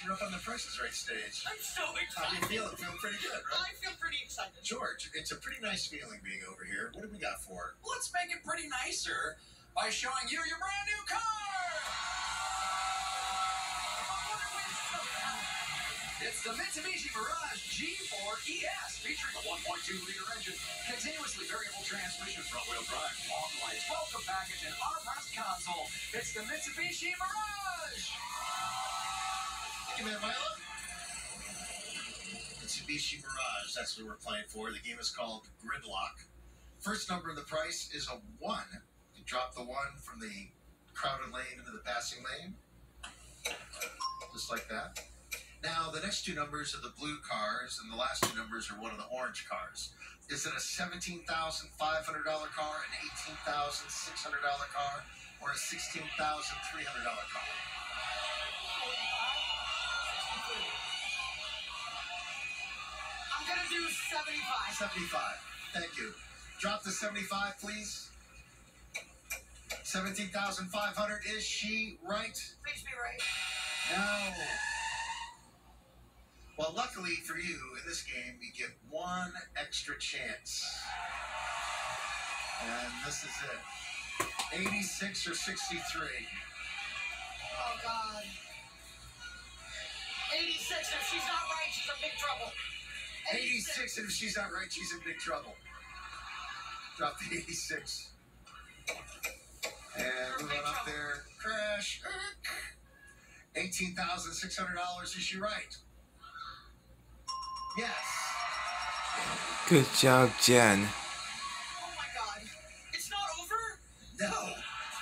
You're up on the Price is Right stage. I'm so excited. How do you feel? Feeling pretty good, right? I feel pretty excited. George, it's a pretty nice feeling being over here. What do we got for? Let's make it pretty nicer by showing you your brand new car. It's the Mitsubishi Mirage G4 ES, featuring a 1.2-liter engine, continuously variable transmission, front-wheel drive, long lights, welcome package, and armrest console. It's the Mitsubishi Mirage. Thank you, man, Milo. Mitsubishi Mirage, that's what we're playing for. The game is called Gridlock. First number in the price is a 1. You drop the 1 from the crowded lane into the passing lane. Just like that. Now, the next two numbers are the blue cars, and the last two numbers are one of the orange cars. Is it a $17,500 car, an $18,600 car, or a $16,300 car? I'm going to do 75. 75. Thank you. Drop the 75, please. 17,500. Is she right? Please be right. No. Well, luckily for you, in this game, you get one extra chance. And this is it. 86 or 63. Oh, God. 86. If she's not right, she's in big trouble. 86, and if she's not right, she's in big trouble. Drop the 86. And moving on up there. Crash. $18,600. Is she right? Yes. Good job, Jen. Oh my God. It's not over? No.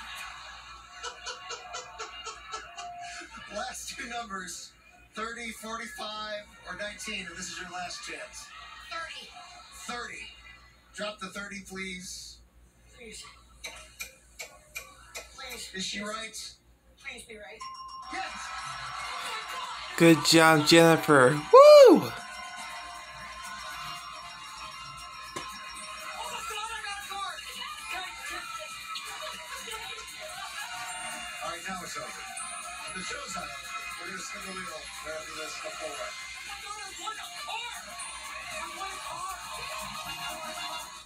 Last two numbers, 30, 45, or 19, and this is your last chance. 30. 30. Drop the 30, please. Please. Please. Is she right? Please be right. Yes. Good job, Jennifer. Woo! All right, now it's over. The show's up. We're going to spin the wheel right after this. Go forward. I won a car! I won a car!